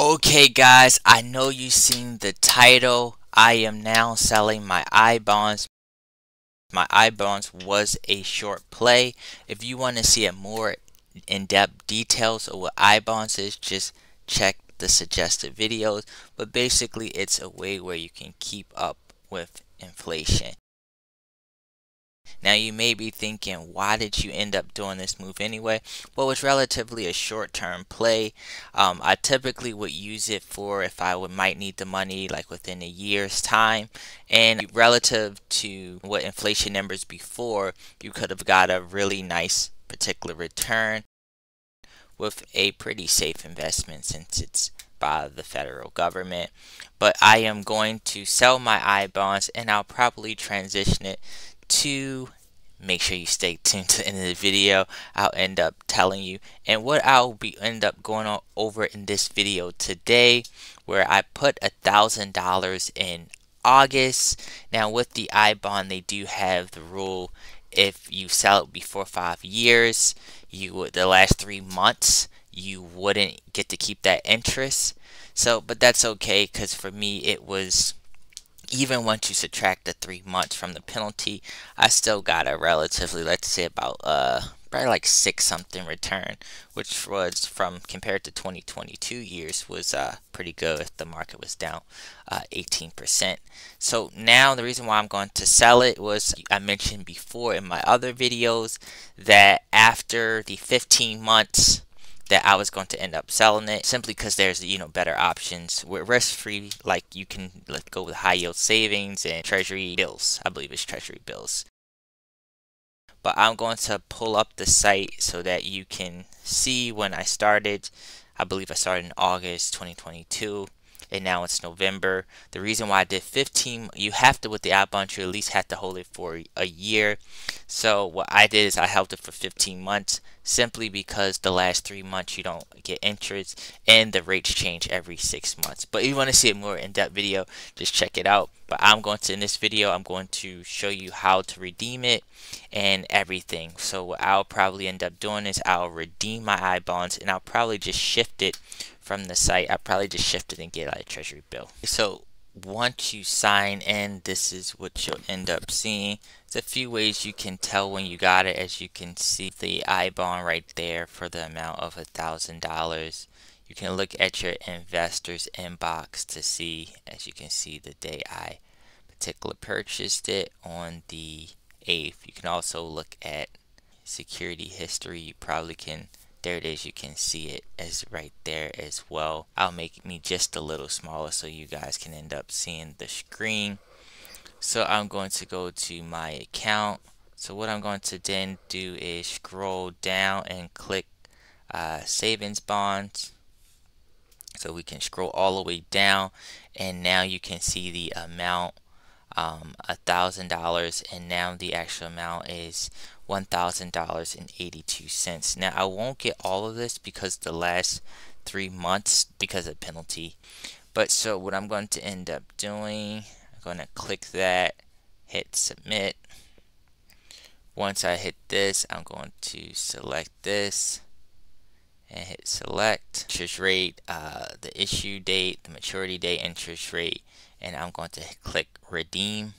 Okay guys, I know you've seen the title. I am now selling my I-bonds. My I-bonds was a short play. If you want to see a more in-depth details of what I-bonds is, just check the suggested videos. But basically it's a way where you can keep up with inflation. Now you may be thinking, why did you end up doing this move anyway? Well, it's relatively a short-term play. I typically would use it for if I might need the money like within a year's time. And relative to what inflation numbers before, you could have got a really nice particular return with a pretty safe investment since it's by the federal government. But I am going to sell my I bonds and I'll probably transition it to, make sure you stay tuned to the end of the video. I'll end up telling you, and what I'll be end up going on over in this video today, where I put $1,000 in August. Now with the I bond, they do have the rule, if you sell it before 5 years, the last 3 months you wouldn't get to keep that interest. So but that's okay, because for me it was, even once you subtract the 3 months from the penalty, I still got a relatively, let's say about probably like 6 something return, which was, from compared to 2022 years, was pretty good if the market was down 18%. So now the reason why I'm going to sell it was, I mentioned before in my other videos that after the 15 months that I was going to end up selling it, simply because there's better options. We're risk free, like you can go with high yield savings and treasury bills. I believe it's treasury bills. But I'm going to pull up the site so that you can see when I started. I believe I started in August 2022 and now it's November. The reason why I did 15, you have to, with the I bond, you at least have to hold it for a year. So what I did is I held it for 15 months, simply because the last 3 months you don't get interest and the rates change every 6 months. But if you want to see a more in-depth video, just check it out. But in this video, I'm going to show you how to redeem it and everything. So what I'll probably end up doing is I'll redeem my I bonds and I'll probably just shift it from the site. I'll probably just shift it and get a treasury bill. So once you sign in, this is what you'll end up seeing. There's a few ways you can tell when you got it. As you can see, the I bond right there for the amount of $1,000. You can look at your investor's inbox to see, as you can see, the day I particularly purchased it on the 8th. You can also look at security history. You probably can, there it is, you can see it as right there as well. I'll make me just a little smaller so you guys can end up seeing the screen. So I'm going to go to my account. So what I'm going to then do is scroll down and click savings bonds. So we can scroll all the way down and now you can see the amount, $1,000, and now the actual amount is $1,000.82. Now I won't get all of this because the last 3 months, because of penalty. But so what I'm going to end up doing, I'm going to click that, hit submit. Once I hit this, I'm going to select this and hit select. Interest rate, the issue date, the maturity date, interest rate, and I'm going to click redeem.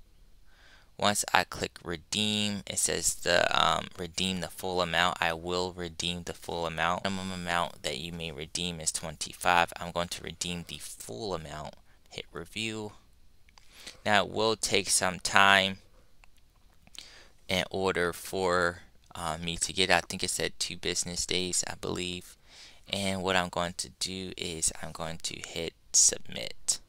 Once I click redeem, it says the redeem the full amount. I will redeem the full amount. Minimum amount that you may redeem is $25. I'm going to redeem the full amount. Hit review. Now it will take some time in order for me to get, I think it said 2 business days, I believe. And what I'm going to do is I'm going to hit submit.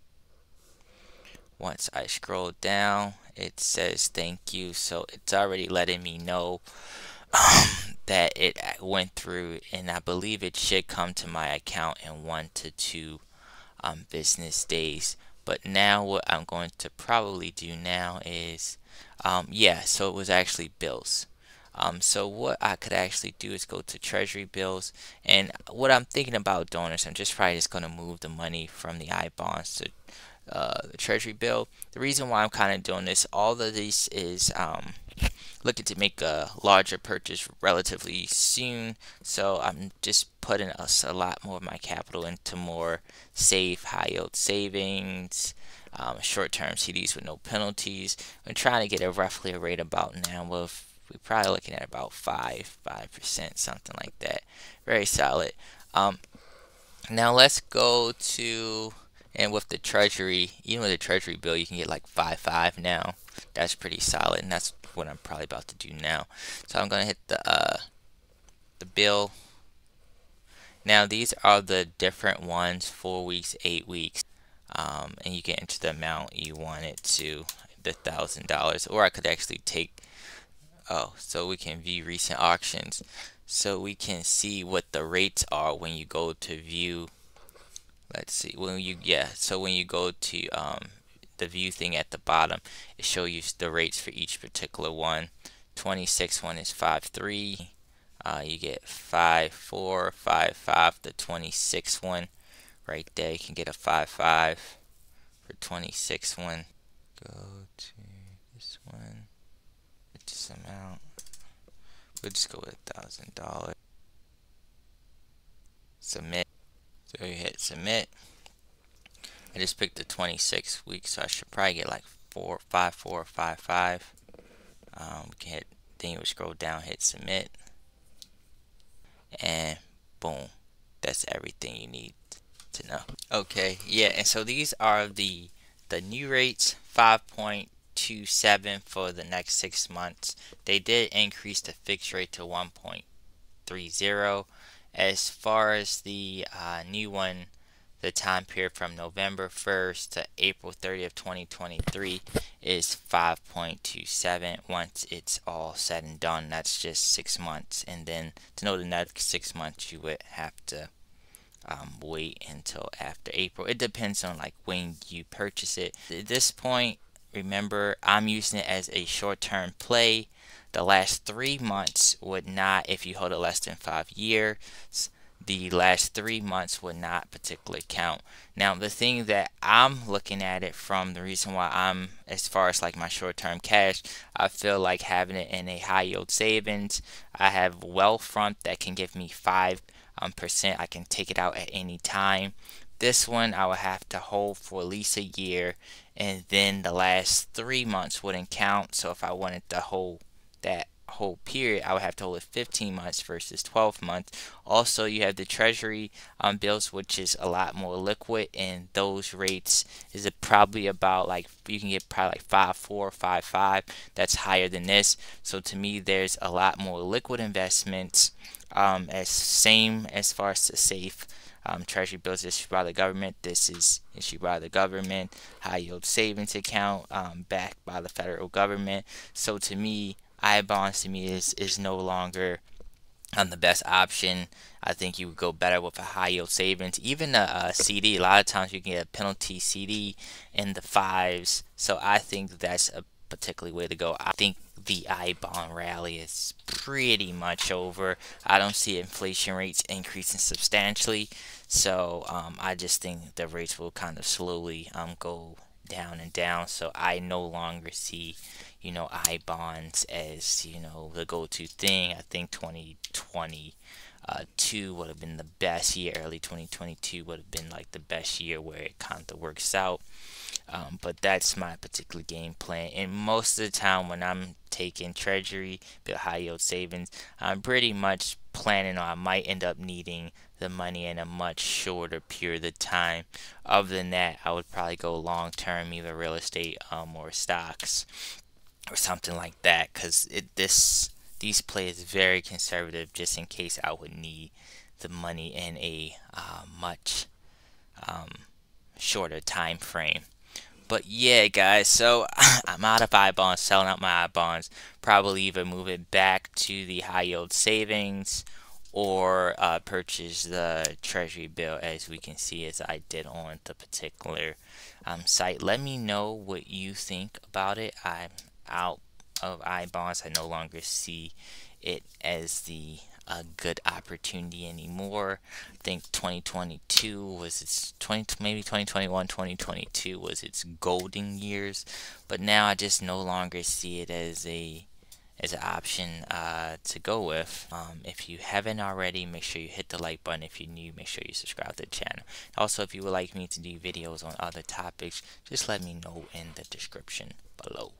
Once I scroll down, it says thank you. So it's already letting me know that it went through, and I believe it should come to my account in 1 to 2 business days. But now what I'm going to probably do now is yeah, so it was actually bills. So what I could actually do is go to treasury bills, and what I'm thinking about doing is I'm probably just going to move the money from the I bonds to the treasury bill. The reason why I'm kind of doing this, all of these is looking to make a larger purchase relatively soon, so I'm just putting a lot more of my capital into more safe, high yield savings, short-term CDs with no penalties. I'm trying to get a roughly a rate about now. We're probably looking at about 5%, something like that. Very solid. Now let's go to, and with the treasury, even with the treasury bill, you can get like 5.5 now. That's pretty solid, and that's what I'm probably about to do now. So I'm gonna hit the bill. Now these are the different ones: 4 weeks, 8 weeks, and you can enter the amount you want it to, the $1,000, or I could actually take. Oh, so we can view recent auctions, so we can see what the rates are when you go to view. Let's see, so when you go to the view thing at the bottom, it shows you the rates for each particular one. 26 one is 5.3. You get 5.4, 5.5. The 26 one right there, you can get a 5.5 for 26 one. Go to this one. This amount. We'll just go with $1,000. Submit. So you hit submit. I just picked the 26 weeks, so I should probably get like 5.4 or 5.5. We can hit. Then you would scroll down, hit submit, and boom, that's everything you need to know. Okay, yeah, and so these are the new rates: 5.27 for the next 6 months. They did increase the fixed rate to 1.30. As far as the new one, the time period from November 1st to April 30th, 2023 is 5.27. Once it's all said and done, that's just 6 months. And then to know the next 6 months, you would have to wait until after April. It depends on like when you purchase it. At this point, remember, I'm using it as a short-term play. The last 3 months would not, if you hold it less than 5 years, the last 3 months would not particularly count. Now, the thing that I'm looking at it from, the reason why I'm, as far as like my short-term cash, I feel like having it in a high yield savings. I have Wealthfront that can give me 5%. I can take it out at any time. This one I would have to hold for at least a year, and then the last 3 months wouldn't count. So if I wanted to hold that whole period, I would have to hold it 15 months versus 12 months. Also, you have the treasury bills, which is a lot more liquid, and those rates is probably about like, you can get probably like 5.4, 5.5. That's higher than this. So to me, there's a lot more liquid investments. Same as far as the safe treasury bills issued by the government. This is issued by the government. High yield savings account backed by the federal government. So to me, I-bonds to me is no longer the best option. I think you would go better with a high yield savings. Even a CD, a lot of times you can get a penalty CD in the 5s. So I think that's a particularly way to go. I think the I-bond rally is pretty much over. I don't see inflation rates increasing substantially. So I just think the rates will kind of slowly go down and down. So I no longer see, I-bonds as, the go-to thing. I think 2022 would have been the best year. Early 2022 would have been like the best year where it kind of works out. But that's my particular game plan. And most of the time when I'm taking treasury, the high yield savings, I'm pretty much planning on I might end up needing the money in a much shorter period of time. Other than that, I would probably go long term, either real estate or stocks or something like that, because these plays very conservative, just in case I would need the money in a much shorter time frame. But yeah, guys, so I'm out of I-bonds, selling out my I-bonds. Probably either move it back to the high yield savings or purchase the treasury bill, as we can see, as I did on the particular site. Let me know what you think about it. I'm out of I-bonds. I no longer see it as the good opportunity anymore. I think 2022 was its maybe 2021, 2022 was its golden years, but now I just no longer see it as a is an option to go with. If you haven't already, make sure you hit the like button. If you're new, make sure you subscribe to the channel. Also, if you would like me to do videos on other topics, just let me know in the description below.